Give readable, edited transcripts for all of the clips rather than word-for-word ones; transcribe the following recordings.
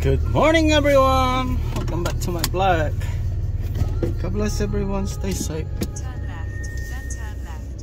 Good morning everyone! Welcome back to my vlog. God bless everyone, stay safe. Turn left, then turn left.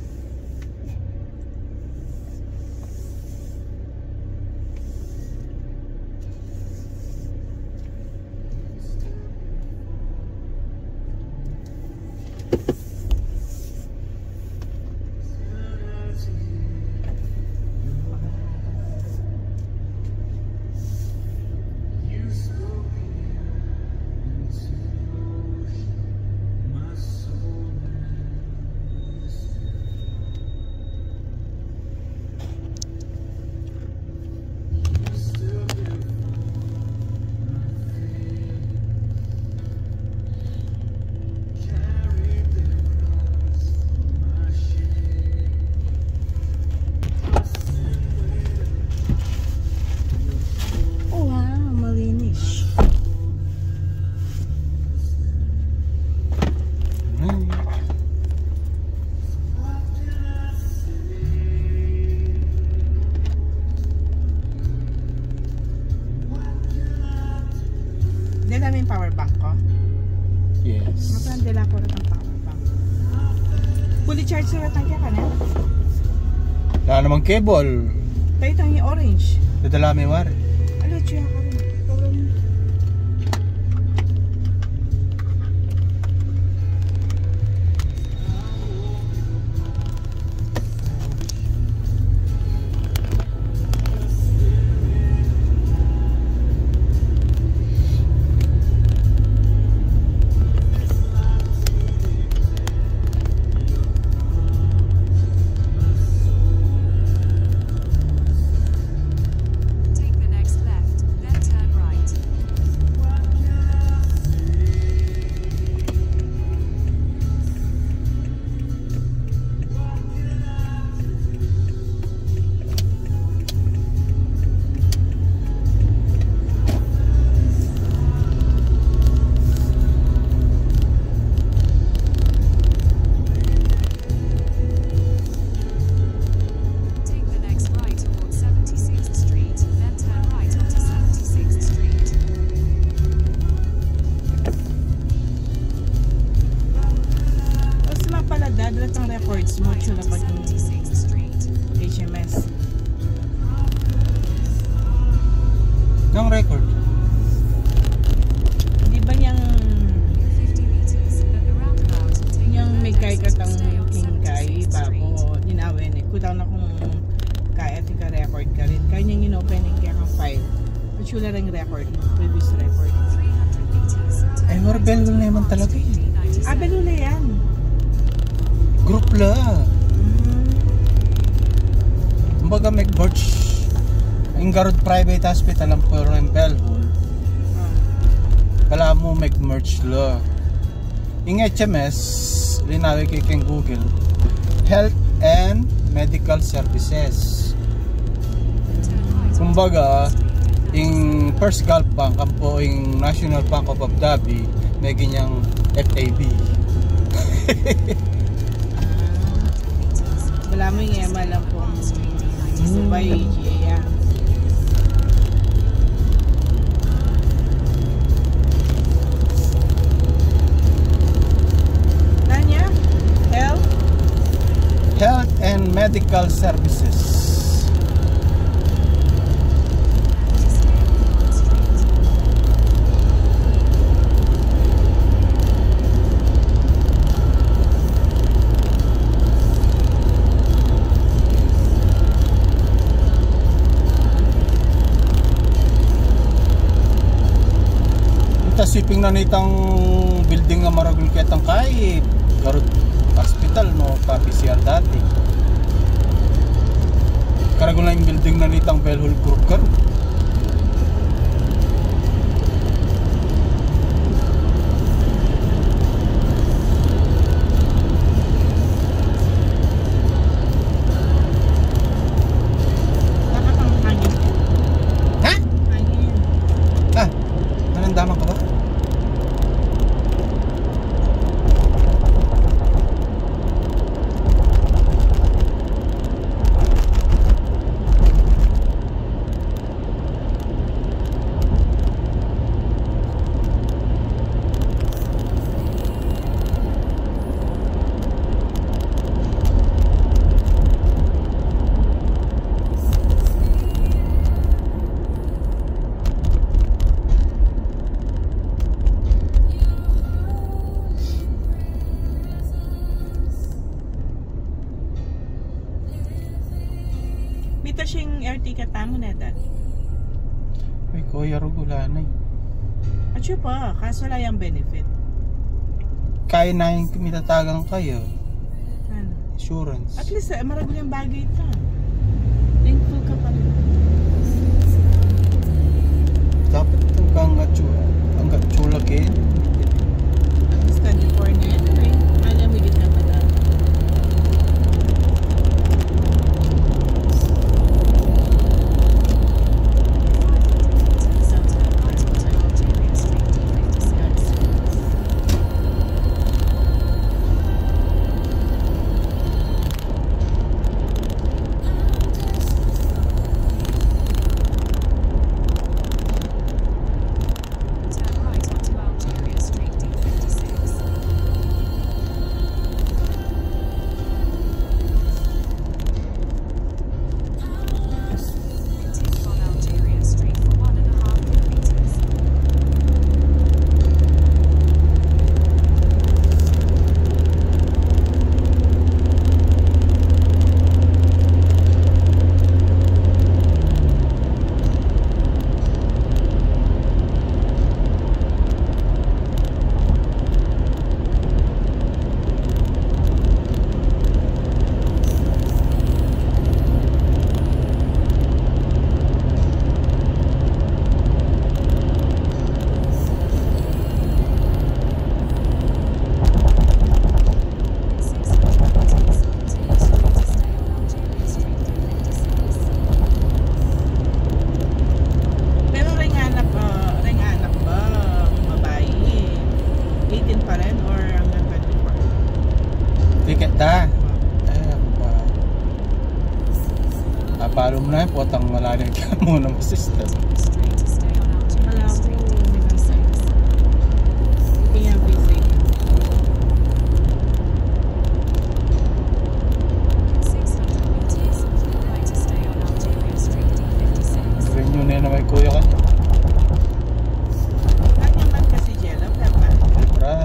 Dala mo yung power bank ko? Yes. Dala ko rin ang power bank. Fully charged na tangkya ka na? Wala namang cable. Tayo itong yung orange. Dadala may wari. Alo, chiya ka rin. Dadalat ang records mo siya na pag HMS. Yung record? Di ba yung may kay katang kingkay bago dinawin eh. Kutang na kung kaya tika record ka rin. Kaya niyang in-opening kaya kang file. Patsula rin record, previous record. Ay, Marbel na naman talaga yun. Ah, Belula yan. Group la. Kumbaga mag-merge yung Garod Private Hospital ang puro ng Bellhole. Kala mo mag-merge la. Yung HMS, linawin kayo kay Google, Health and Medical Services. Kumbaga, yung First Gulf Bank, ang po yung National Bank of Abu Dhabi, may ganyang FAB. Wala mo yung EMA lang po by AGA yan. Nanya? Health and Medical Services. Siping na nitang building nga maragul ketang kay Garod Hospital no pa PCR dati. Karagul na yung building na nitang Bellhole Group karon. Ha? Ah, nanandaman ka ba? moneda. Ay, kuya, rugula na eh. At siya pa, kaso wala yung benefit. Kaya na yung kumitatagang kayo. Ano? Insurance. At least, maragul yung bagay ito. Thankful ka pa rin. Dapat itong hanggat chulakin. At least 24 na yan. Ay, alam mo kita pa lang. Turn right onto Algeria Street D56. Continue on Algeria Street for 1.5 kilometers. In 600 meters, continue straight to stay on Algeria Street D56. Pero ring anak ba, babae, 18 pa rin or hanggang 24? Ticket na. Ay, ako pa. Napalo mo na yun, potang malalim ka muna ng system. Continue straight to stay on Algeria Malabo. Street D56. Kaya visit. In 600 meters, keep right to stay on Algeria Street D56. Renew na yun na may kuya ka niya. Kanya man kasi Jello, papa. Libra.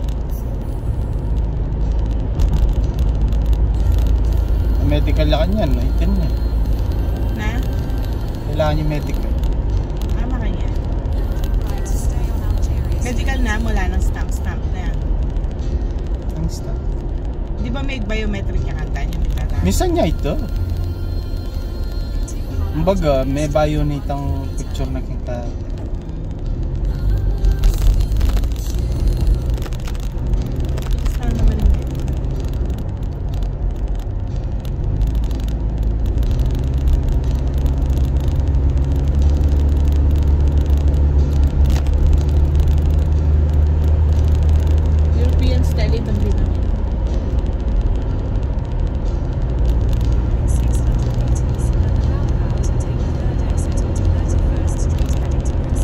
Medical na kanyan, no? Itin na. Na? Kailangan yung medical. Tama kanya. Right to stay on Algeria Street. Medical na mula ng stamp na yan. Ang stop. Di ba may biometric yung kanta niya? Minsan niya ito. Continue on Kumbaga, Algeria may Street. bayonitang picture na kita. Saan naman yung medical? European style itong ginawin. In 600 meters, at the roundabout, take the third exit onto 31st Street heading to Prince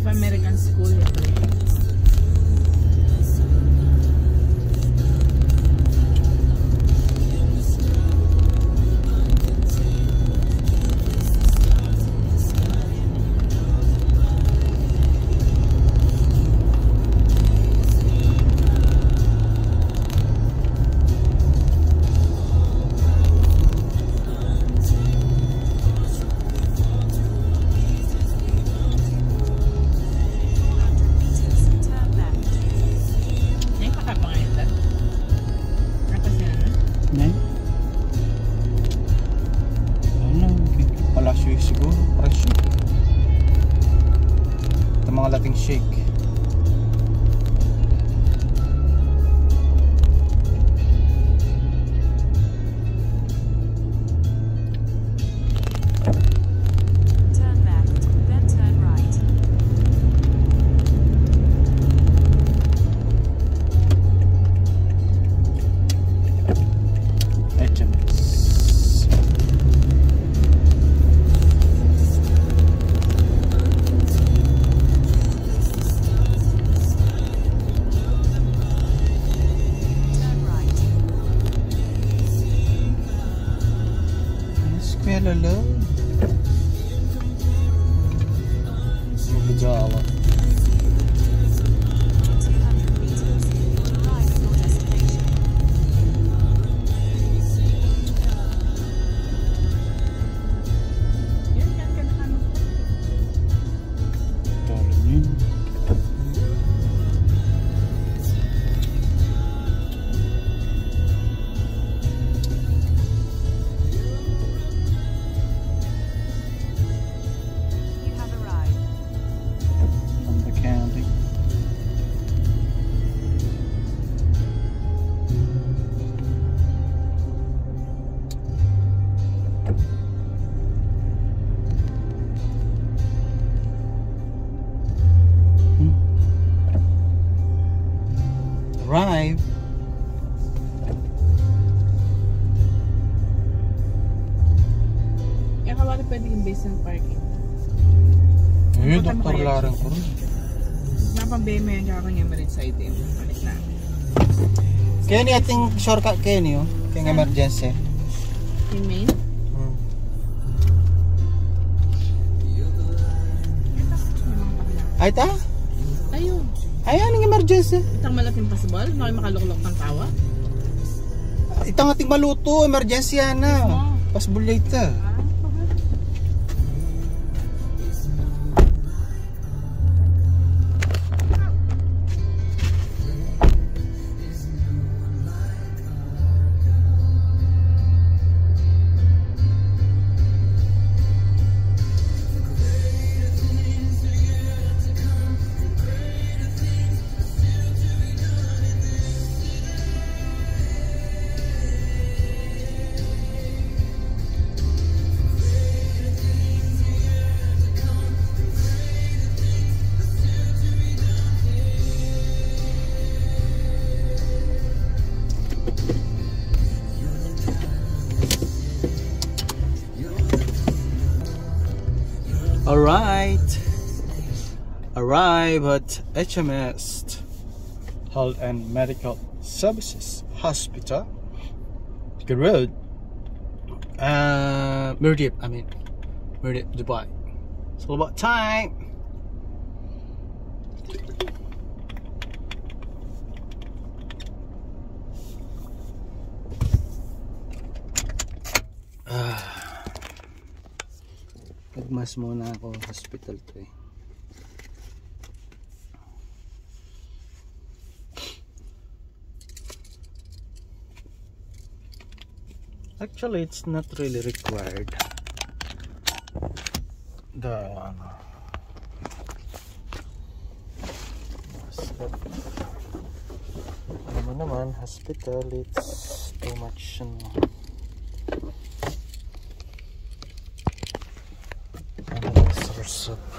Native American School ito. Siguro, presyo. Ito mga lating shake. Turn left, then turn right. Lala. Jawa. 200 meters. Arrive at your destination. Yan ka na ano. Dalam yun. You have arrived. From the county. Arrive. Kaya kawali pwede yung base ng parking. Eh, Punta mo Dr. kaya Larang siya? ko rin. Napambeme yan kaya kanya Emirates side eh. Balik na. Kaya ni ating shortcut kayo niyo. Kaya emergency. In main? Hmm. Ito. May mga pakila. Ay ta? Ayun. Ayan ang emergency. Itang malaking pasbol. May makaluklok ng tawa. Itang ating maluto. Emergency yan na. Possible later. Alright. Arrive at HMS Health and Medical Services Hospital. Good road. Merdip, Dubai. It's all about time. Nagmas muna ako hospital to eh. Actually, it's not really required. Alam mo naman, hospital, it's too much. Source of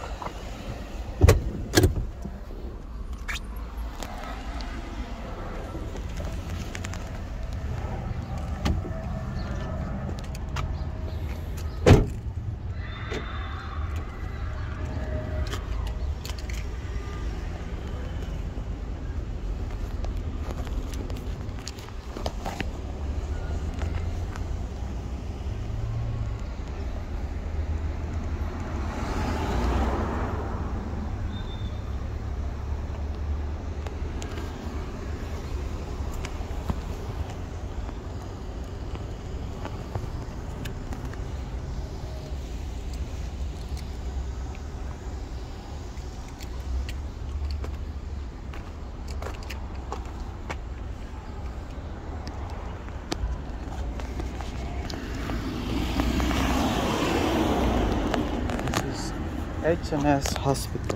HMS Hospital.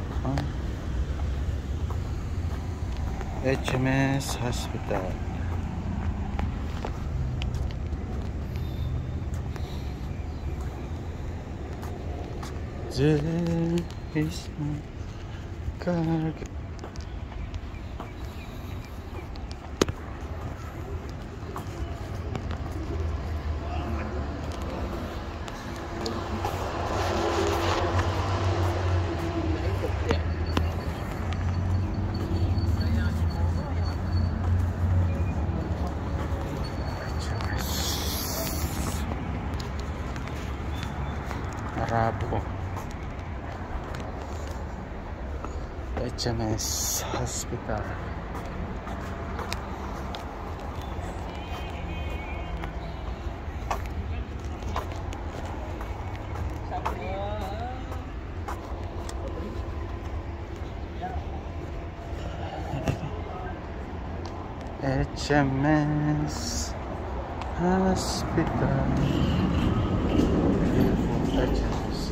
HMS Hospital. There is no cargo. Arabo. HMS Hospital. HMS Hospital. HMS.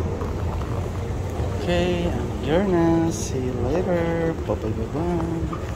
Okay, I'm here now. See you later. Bye bye bye bye.